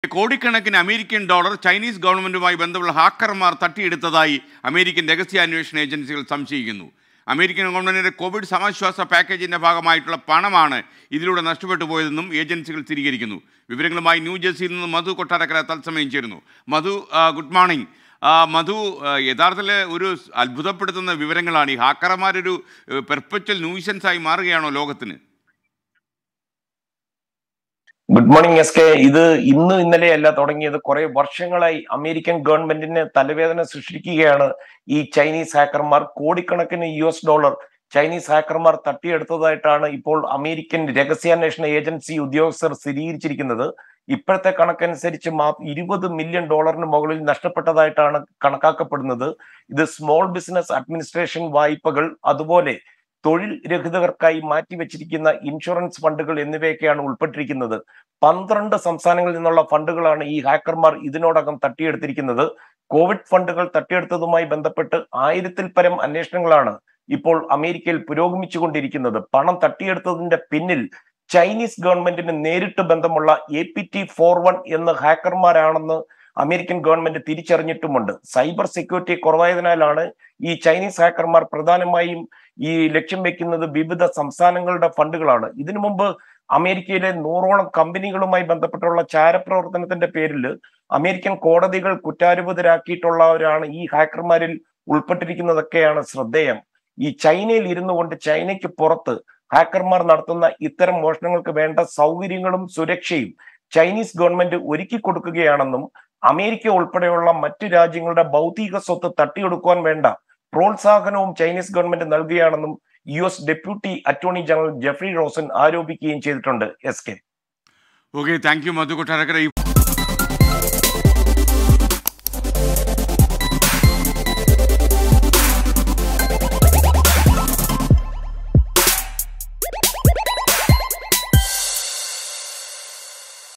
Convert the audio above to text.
കോടിക്കണക്കിന് American dollar Chinese ഗവൺമെന്റുമായി ബന്ധമുള്ള ഹാക്കർമാർ തട്ടിയെടുത്തതായി അമേരിക്കൻ രഹസ്യാന്വേഷണ ഏജൻസികൾ സംശയിക്കുന്നു. അമേരിക്കൻ ഗവൺമെന്റിന്റെ കോവിഡ് സമാശ്വാസ പാക്കേജിന്റെ ഭാഗമായിട്ടുള്ള പണമാണ് ഇതിലൂടെ നഷ്ടപ്പെട്ടു പോയതെന്നും ഏജൻസികൾ സ്ഥിരീകരിക്കുന്നു. വിവരങ്ങളുമായി ന്യൂജേഴ്സിയിൽ നിന്ന് മധു കൊട്ടാരക്കര തത്സമയം ചേരുന്നു. മധു, ഗുഡ് മോർണിംഗ്. മധു, യഥാർത്ഥത്തിൽ ഒരു അത്ഭുതപ്പെടുത്തുന്ന വിവരങ്ങളാണ്. ഈ ഹാക്കർമാരൊരു പെർപ്പച്വൽ ന്യൂസൻസായി മാറുകയാണോ ലോകത്തിന്? Good morning S K. ഇത് ഇന്നലെയല്ല തുടങ്ങിയത്. കുറെ വർഷങ്ങളായി അമേരിക്കൻ ഗവൺമെന്റിന് തലവേദന സൃഷ്ടിക്കുകയാണ് ഈ ചൈനീസ് ഹാക്കർമാർ. കോടിക്കണക്കിന് $US ചൈനീസ് ഹാക്കർമാർ തട്ടിയെടുത്തതായിട്ടാണ് ഇപ്പോൾ അമേരിക്കൻ രഹസ്യാന്വേഷണ ഏജൻസി ഉദ്യോഗസ്ഥർ സ്ഥിരീകരിച്ചിരിക്കുന്നത്. ഇപ്പോഴത്തെ കണക്കനുസരിച്ച് $20 മില്യൺ മുകളിൽ നഷ്ടപ്പെട്ടതായിട്ടാണ് കണക്കാക്കപ്പെടുന്നത്. ഇത് സ്മോൾ ബിസിനസ് അഡ്മിനിസ്ട്രേഷൻ വായ്പകൾ, അതുപോലെ തൊഴിൽ രഹിതർക്കായി മാറ്റിവെച്ചിരിക്കുന്ന ഇൻഷുറൻസ് ഫണ്ടുകൾ എന്നിവയൊക്കെയാണ് ഉൾപ്പെട്ടിരിക്കുന്നത്. 12 സംസ്ഥാനങ്ങളിൽ നിന്നുള്ള ഫണ്ടുകളാണ് ഈ ഹാക്കർമാർ ഇതിനോടകം തട്ടിയെടുത്തിരിക്കുന്നത്. കോവിഡ് ഫണ്ടുകൾ തട്ടിയെടുത്തതുമായി ബന്ധപ്പെട്ട് 1000-ൽ പരം അന്വേഷണങ്ങളാണ് ഇപ്പോൾ അമേരിക്കയിൽ പുരോഗമിച്ചുകൊണ്ടിരിക്കുന്നത്. പണം തട്ടിയെടുത്തതിന്റെ പിന്നിൽ ചൈനീസ് ഗവൺമെന്റിന് നേരിട്ട് ബന്ധമുള്ള APT41 എന്ന ഹാക്കർമാരാണെന്ന് അമേരിക്കൻ ഗവൺമെന്റ് തിരിച്ചറിഞ്ഞിട്ടുമുണ്ട്. സൈബർ സെക്യൂരിറ്റി കുറവായതിനാലാണ് ഈ ചൈനീസ് ഹാക്കർമാർ പ്രധാനമായും ഈ ലക്ഷ്യം വെക്കുന്നത് വിവിധ സംസ്ഥാനങ്ങളുടെ ഫണ്ടുകളാണ്. ഇതിനു മുമ്പ് അമേരിക്കയിലെ 100ഓളം കമ്പനികളുമായി ബന്ധപ്പെട്ടുള്ള ചാരപ്രവർത്തനത്തിന്റെ പേരിൽ അമേരിക്കൻ കോടതികൾ കുറ്റാരോപിതരാക്കിയിട്ടുള്ളവരാണ് ഈ ഹാക്കർമാരിൽ ഉൾപ്പെട്ടിരിക്കുന്നതൊക്കെയാണ് ശ്രദ്ധേയം. ഈ ചൈനയിൽ ഇരുന്നു കൊണ്ട് ചൈനയ്ക്ക് പുറത്ത് ഹാക്കർമാർ നടത്തുന്ന ഇത്തരം മോഷണങ്ങൾക്ക് വേണ്ട സൗകര്യങ്ങളും സുരക്ഷയും ചൈനീസ് ഗവൺമെന്റ് ഒരുക്കി കൊടുക്കുകയാണെന്നും അമേരിക്ക ഉൾപ്പെടെയുള്ള മറ്റു രാജ്യങ്ങളുടെ ഭൗതിക സ്വത്ത് തട്ടിയെടുക്കുവാൻ വേണ്ട പ്രോത്സാഹനവും ചൈനീസ് ഗവൺമെന്റ് നൽകുകയാണെന്നും US deputy attorney general Jeffrey Rosen ആരോപിക്കുകയും ചെയ്തിട്ടുണ്ട്. S K. Okay, thank you Madhu Kottarakkara.